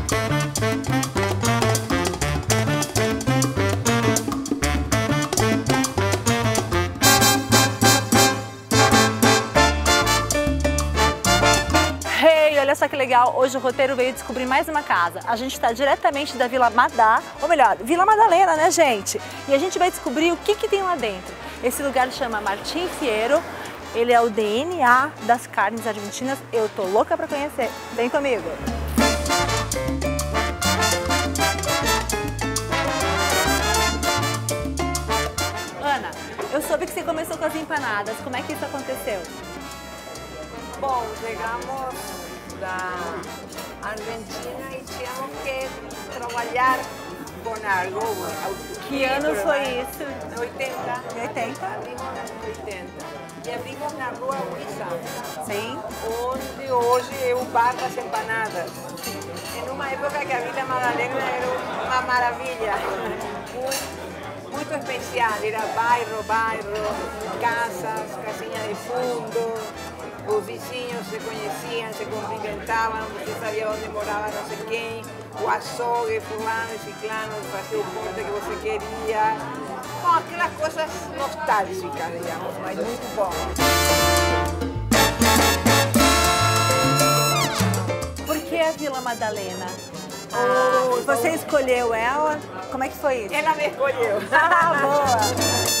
Olha só que legal, hoje o roteiro veio descobrir mais uma casa. A gente está diretamente da Vila Madá, ou melhor, Vila Madalena, né, gente? E a gente vai descobrir o que tem lá dentro. Esse lugar chama Martín Fierro, ele é o DNA das carnes argentinas. Eu tô louca para conhecer. Vem comigo! Ana, eu soube que você começou com as empanadas. Como é que isso aconteceu? Bom, chegamos da Argentina e tínhamos que trabalhar com algo. Que ano foi isso? 80. 80? Abrimos nos 80. E abrimos na rua Huiza. Sim. Onde hoje é o bar das empanadas. Em uma época que a Vila Madalena era uma maravilha. Muito especial. Era bairro, casas, casinhas de fundo. Os vizinhos se conheciam, se cumprimentavam, você sabia onde morava não sei quem, o açougue, fulano e ciclano, fazia o ponte que você queria. Bom, aquelas coisas nostálgicas, digamos, mas muito bom. Por que a Vila Madalena? Você escolheu ela? Como é que foi isso? Ela me escolheu. Ah, boa!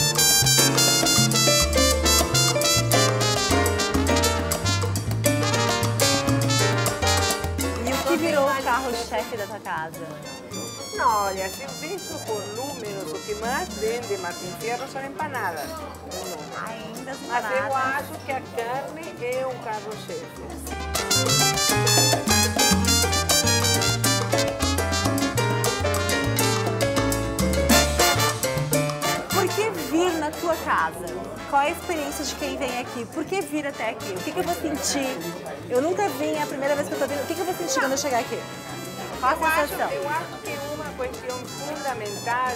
O que virou o carro-chefe da tua casa? Não, olha, se visto por números, o que mais vende Martín Fierro são empanadas. Ainda as Mas eu empanadas. acho que a carne é um carro-chefe. Por que vir na tua casa? Qual é a experiência de quem vem aqui? Por que vir até aqui? O que eu vou sentir? Eu nunca vim, é a primeira vez que eu tô vindo. O que eu vou sentir quando eu chegar aqui? Qual a sensação? Eu acho que uma questão fundamental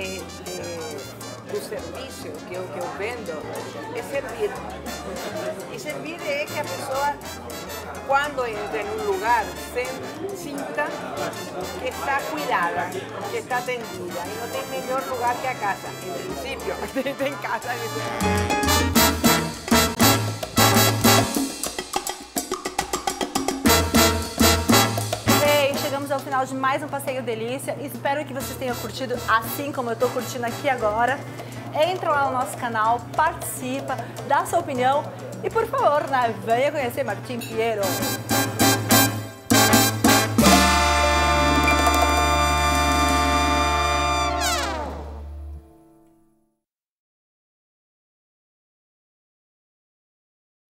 do serviço, que é o que eu vendo, é servir. E servir é que a pessoa, quando entra em um lugar, sinta que está cuidada, que está atendida. E não tem melhor lugar que a casa. Em princípio, tem casa. Chegamos ao final de mais um Passeio Delícia. Espero que vocês tenham curtido assim como eu estou curtindo aqui agora. Entra lá no nosso canal, participa, dá sua opinião e, por favor, né, venha conhecer Martín Fierro.